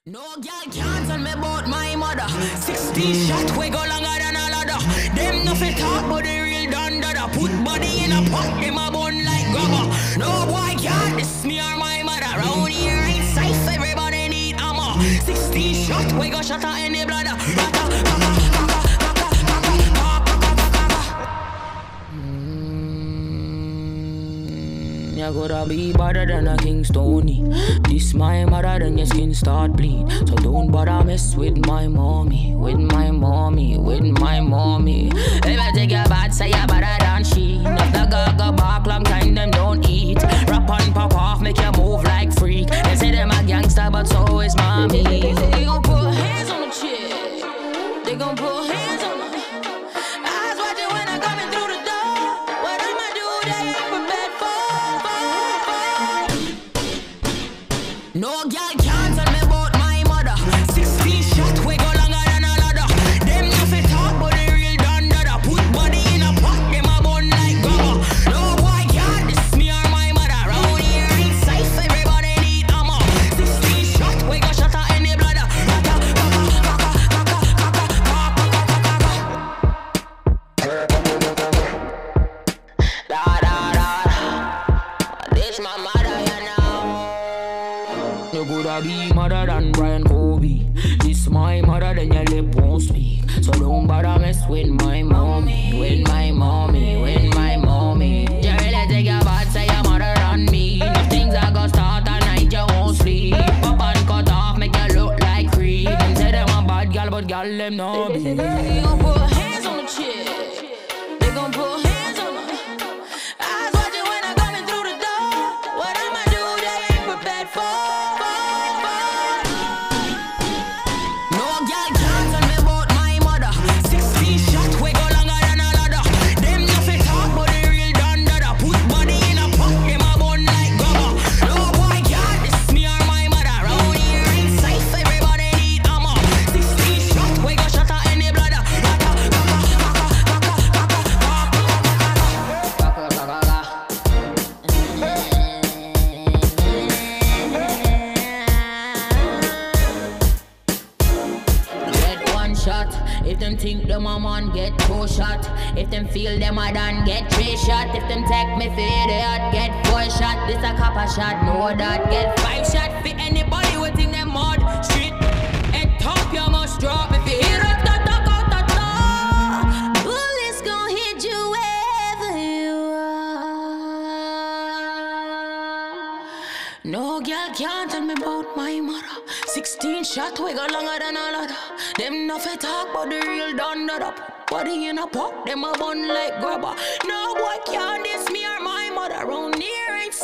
No girl can't tell me about my mother. 60 shot we go longer than a ladder. Them nothing talk but the real dada. Put body in a pot, them a bun like grabber. No boy can't diss me or my mother. Round here ain't safe, everybody need armor. 60 shot we go shut her in the bladder. You gotta be better than a King Stony. This my mother, then your skin start bleed. So don't bother mess with my mommy, with my mommy, with my mommy. If I take your bad, say you better than she. If the girl go back long time, them don't eat. Rap and pop off, make you move like freak. They say them a gangster, but so is mommy. They gon' put hands on the chick. They gon' put hands on the eyes watching when I coming through the door. What I'ma do, they ain't prepared for. No girl can't tell me about my mother. 16 shot we go longer than a ladder. Them nothing talk but the real dada. Put body in a pot, them a bun like grabber. No boy can't diss me or my mother. Round here ain't safe, everybody need armor. 16 shot we go shut her in the bladder. This my mother, you know. You coulda be mother than Brian Kobe. This my mother, then your lip won't speak. So don't bother mess with my mommy, with my mommy, with my mommy. You really take your bad, say your mother than me. If things are gonna start at night, you won't sleep. Pop and cut off, make you look like creep. Them say them a bad girl, but girl them no be. They gon' put hands on the chick. They gon' put hands on the eyes watching when I coming through the door. What I'ma do, they ain't prepared for. No girl can't tell me about my mother. 16 shot we go longer than a ladder. Them nothing talk but the real dada. Put body in a pot, them a bun like grabber. No boy can't diss me or my mother. Round here ain't safe, everybody need armor. 16 shot we go shut her in the bladder. Get one shot. If them think them a man, get 2 shot. If them feel them a done, get 3 shot. If them take me for idiot, get 4 shot. This a copper shot, know that. Get 5 shot for anybody who think them mud. Street and top, you must drop. If you hear it, bullets gon' hit you wherever you are. No girl can't tell me about my mother. 16 shot we go longer than a ladder. Them nothing talk but the real dada. Body in a pot, them a bun like grabber. No boy can't diss me or my mother. Round here ain't